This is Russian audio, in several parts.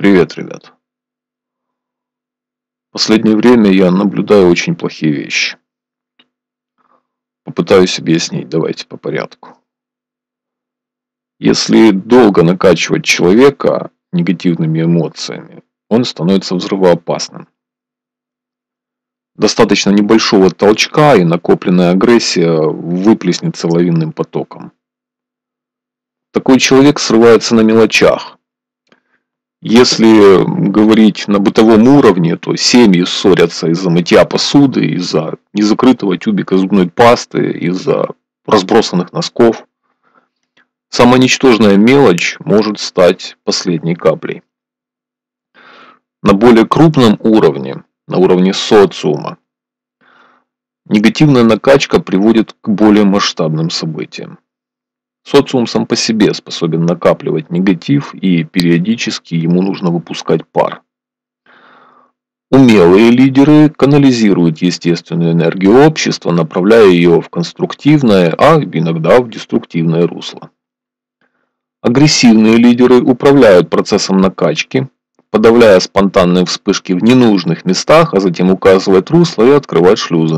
Привет, ребят. В последнее время я наблюдаю очень плохие вещи. Попытаюсь объяснить, давайте по порядку. Если долго накачивать человека негативными эмоциями, он становится взрывоопасным. Достаточно небольшого толчка, и накопленная агрессия выплеснется лавинным потоком. Такой человек срывается на мелочах. Если говорить на бытовом уровне, то семьи ссорятся из-за мытья посуды, из-за незакрытого тюбика зубной пасты, из-за разбросанных носков. Самая ничтожная мелочь может стать последней каплей. На более крупном уровне, на уровне социума, негативная накачка приводит к более масштабным событиям. Социум сам по себе способен накапливать негатив, и периодически ему нужно выпускать пар. Умелые лидеры канализируют естественную энергию общества, направляя ее в конструктивное, а иногда в деструктивное русло. Агрессивные лидеры управляют процессом накачки, подавляя спонтанные вспышки в ненужных местах, а затем указывают русло и открывают шлюзы.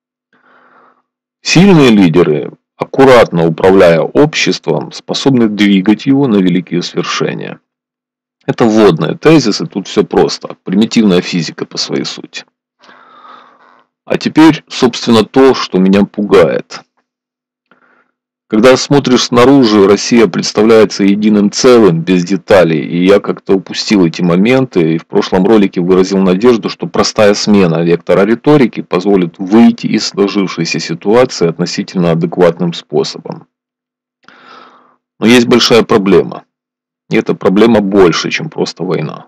Сильные лидеры, аккуратно управляя обществом, способны двигать его на великие свершения. Это вводные тезисы, тут все просто. Примитивная физика по своей сути. А теперь, собственно, то, что меня пугает. Когда смотришь снаружи, Россия представляется единым целым, без деталей. И я как-то упустил эти моменты. И в прошлом ролике выразил надежду, что простая смена вектора риторики позволит выйти из сложившейся ситуации относительно адекватным способом. Но есть большая проблема. И эта проблема больше, чем просто война.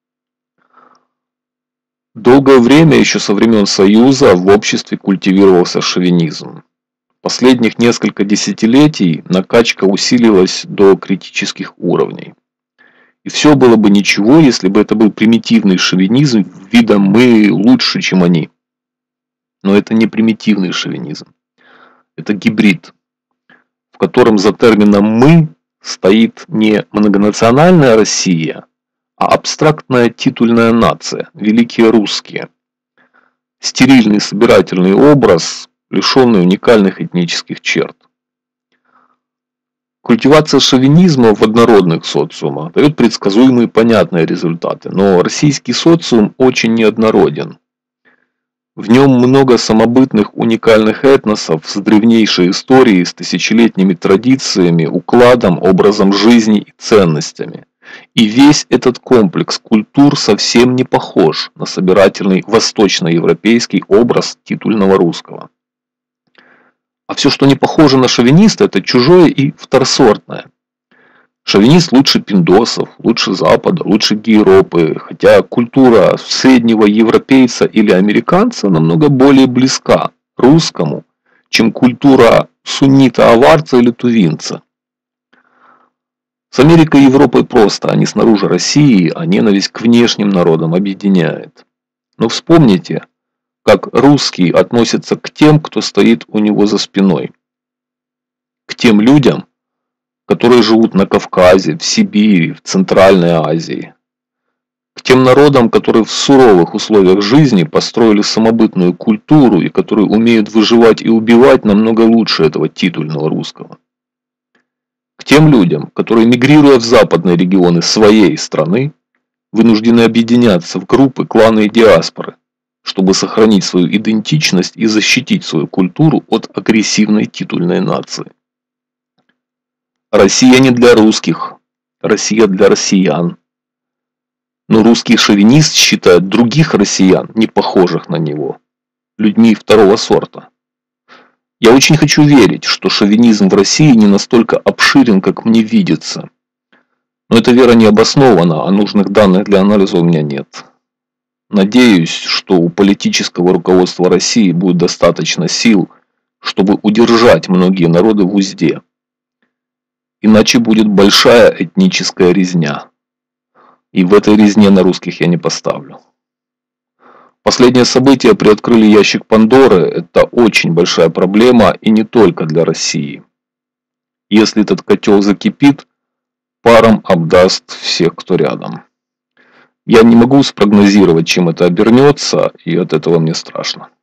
Долгое время, еще со времен Союза, в обществе культивировался шовинизм. Последних несколько десятилетий накачка усилилась до критических уровней. И все было бы ничего, если бы это был примитивный шовинизм видом «мы лучше, чем они». Но это не примитивный шовинизм. Это гибрид, в котором за термином «мы» стоит не многонациональная Россия, а абстрактная титульная нация, великие русские. Стерильный собирательный образ, лишенный уникальных этнических черт. Культивация шовинизма в однородных социумах дает предсказуемые и понятные результаты, но российский социум очень неоднороден. В нем много самобытных уникальных этносов с древнейшей историей, с тысячелетними традициями, укладом, образом жизни и ценностями. И весь этот комплекс культур совсем не похож на собирательный восточноевропейский образ титульного русского. А все, что не похоже на шовиниста, это чужое и второсортное. Шовинист лучше пиндосов, лучше Запада, лучше Гейропы, хотя культура среднего европейца или американца намного более близка русскому, чем культура суннита-аварца или тувинца. С Америкой и Европой просто, они снаружи России, а ненависть к внешним народам объединяет. Но вспомните, как русский относится к тем, кто стоит у него за спиной. К тем людям, которые живут на Кавказе, в Сибири, в Центральной Азии. К тем народам, которые в суровых условиях жизни построили самобытную культуру и которые умеют выживать и убивать намного лучше этого титульного русского. К тем людям, которые, мигрируя в западные регионы своей страны, вынуждены объединяться в группы, кланы и диаспоры, чтобы сохранить свою идентичность и защитить свою культуру от агрессивной титульной нации. Россия не для русских, Россия для россиян. Но русский шовинист считает других россиян, не похожих на него, людьми второго сорта. Я очень хочу верить, что шовинизм в России не настолько обширен, как мне видится. Но эта вера не обоснована, а нужных данных для анализа у меня нет. Надеюсь, что у политического руководства России будет достаточно сил, чтобы удержать многие народы в узде. Иначе будет большая этническая резня. И в этой резне на русских я не поставлю. Последние события приоткрыли ящик Пандоры. Это очень большая проблема и не только для России. Если этот котел закипит, паром обдаст всех, кто рядом. Я не могу спрогнозировать, чем это обернется, и от этого мне страшно.